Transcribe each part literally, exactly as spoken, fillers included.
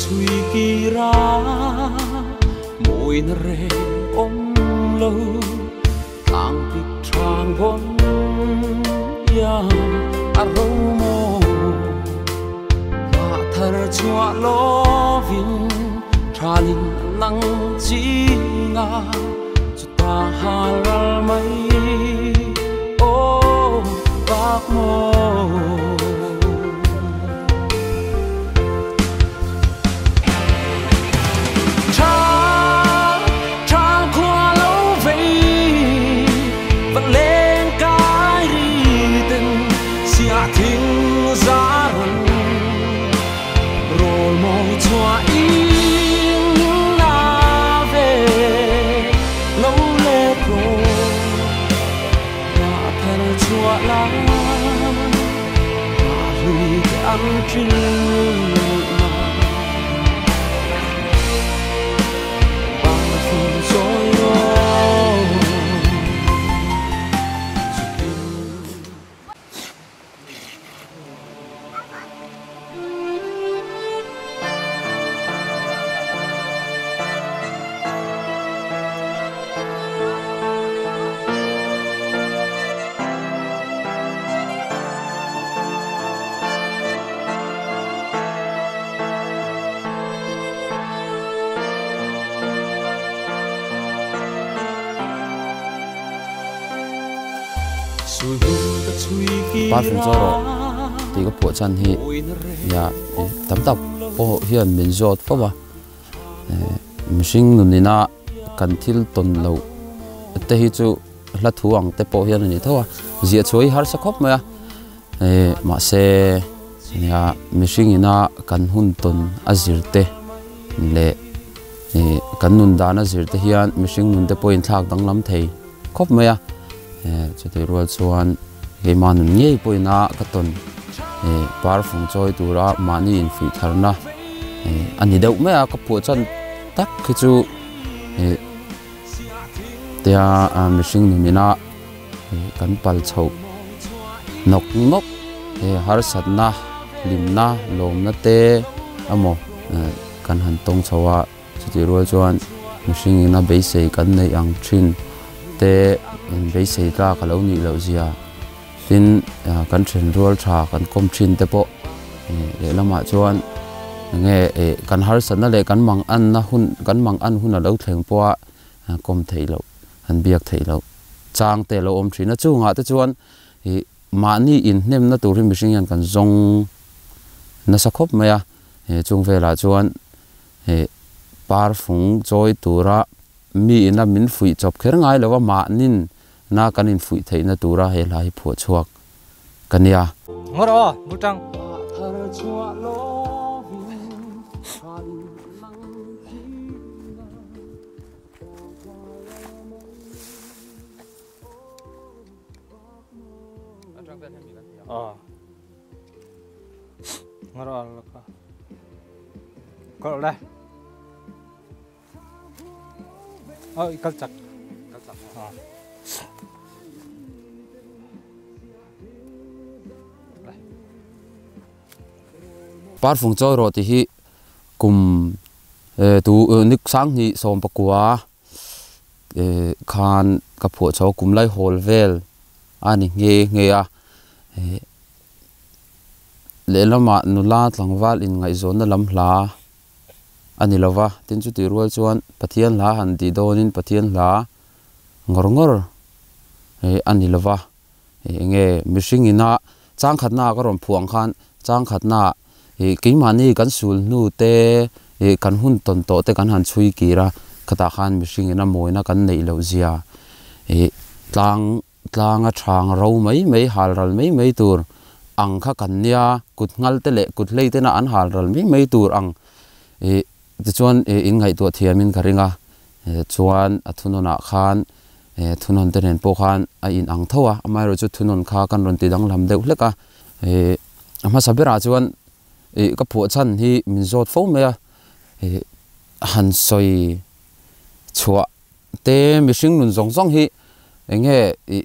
chui kỳ ra mùi nè rê ôm lâu tang bịch tràng vốn ya aroma và thở chua lo vin tralin nang chi nga chu ta halal mai o bak mo ba phun cho rồi thì có bộ chân hi ya tấm tập ô hiện mình giọt phá ba mình sinh nụ nina cần thil tuần lâu thế hi chú là thu ang thế bộ hiện này thôi diệt chuối har sắc khóc mà mà xe ya mình sinh nina cần hun tuần azir te lệ cần nun đan azir te hian mình sinh nun thế point thạc đăng lắm thầy khóc mà cho thấy rồi chuan cái màn nhảy bôi na cái tuần par phung chơi tu ra mani in phi thar na anh đi đâu mấy à cái bộ chân tắc cái chú tia mình sinh mình na cắn bal chậu nọc nọc har sát na lim na lom na te amo cắn hành tông chậu à cho thì rồi chuan mình sinh na bấy sấy cắn này ăn chin te bấy sấy ra cái lâu nhị lâu gì à tin kan chen rual tha kan kom chin te po le lama chuan nge kan har san na le kan mang an na hun kan mang an hun a lo thleng po kom thei lo han biak thei lo chang te lo om thina chu nga te chuan hi mani in nem na tur mi sing yan kan zong na sakhop maya chung vela chuan he par phung choi tura mi ina min fui chop kher ngai lo wa ma nin na kanin fui thei na tura he lai phu chuak kania ngoro mutang ờ ngoro ka ko đây ơi cắt chặt cắt chặt ờ par phung choi ro ti hi kum tu nik sang ni som pakua khan ka phu chaw kum lai hol vel ani nge nge a le lama nula tlangwal in ngai zon na lam hla ani lova tin chu ti rual chuan pathian hla han ti donin pathian hla ngor ngor e ani lova nge mishing ina chang khatna ka rom phuang khan chang khatna e keimani kan sul nu te e kan hun ton to te kan han chui kira khata khan mishing ina moina kan nei lo zia e tlang tlang a thang ro mai mai hal ral mai mai tur ang kha kan nia kut ngal te le kut lei te na an hal ral mai mai tur ang e chuan in ngai to thiamin karinga chuan athunona khan thunon te nen po khan a in ang thowa amai ro chu thunon kha kan ron ti dang lam deuh hleka e ama sabera chuan e ka phu chan hi min zot fo me e han soi chua te mishing nun zong zong hi enge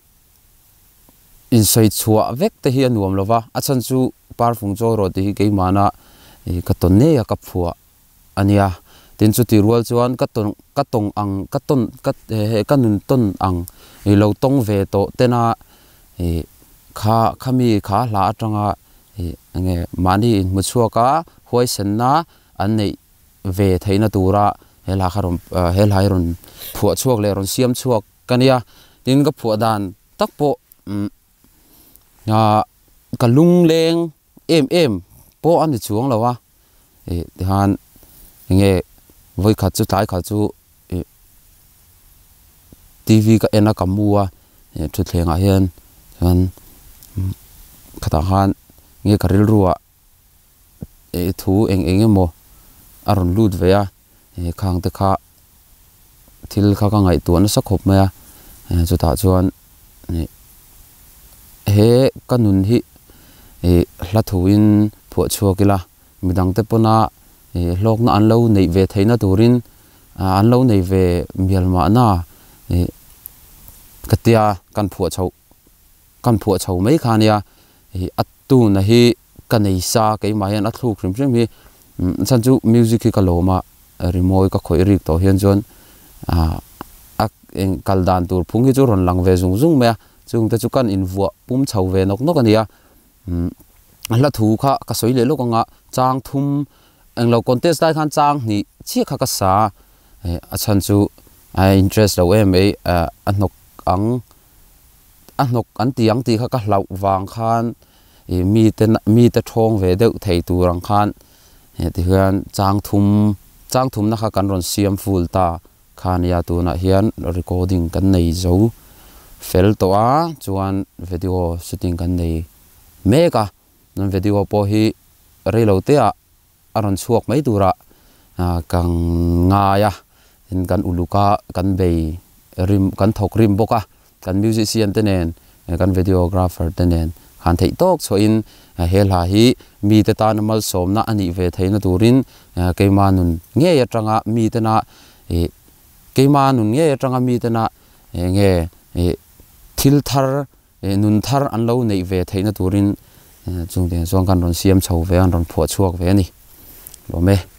in soi chua vek te hi anuam lova achan chu par phung cho ro ti hi ke mana e ka ton ne ya ka phua ania tin chu ti rual chuan ka ton ka tong ang ka ton ka he ka nun ton ang i lo tong ve to tena e kha khami kha hla atanga e nge mani mu chuaka hoi sen na an nei ve theina tura hela kharom hel hairon phu chuak le ron siam chuak kania tin ka phu dan takpo ya kalung leng em em po an chuang lawa e han nge voi kha chu tai kha chu tv ka ena kamua e thu thlenga hian han khata han nge karil ruwa e thu eng eng emo aron lut veya e khang te kha thil kha ka ngai tu an sakhop maya e chu ta chuan he kanun hi e hlathuin phu chuakila midang te pona e hlokna an lo nei ve theina turin an lo nei ve mialma na e katia kan phu chau kan phu chau mai khania e atu na hi kanei sa ke ma hian a thuk rim rim hi chanchu music ka loma rimoi ka khoi rik to hian jon a ak eng kaldan tur phung hi chu ron lang ve zung zung me chung te chu kan in vua pum chau ve nok nok ania la thu kha ka soi le lokanga chang thum eng lo contest dai khan chang ni chi kha ka sa a chan chu a interest lo em ei a nok ang a nok an tiang ti kha ka hlau wang khan e mi te mi te thong ve deuh thei turang khan e ti hian chang thum chang thum na kha kan ron siam full ta khan ya tu na hian recording kan nei zo fel to a chuan video shooting kan nei mega non video po hi relo te a aron chuak mai tura kang nga ya in kan uluka kan bei rim kan thok rim boka kan musician tenen kan videographer tenen han thei tok so in hela hi mi te ta namal somna ani ve theina turin keimanun nge ya tanga mi te na e keimanun nge ya tanga mi te na nge e thil thar nun thar an lo nei ve theina turin chung den zong kan ron siam chho ve an ron phu chuak ve ni lo me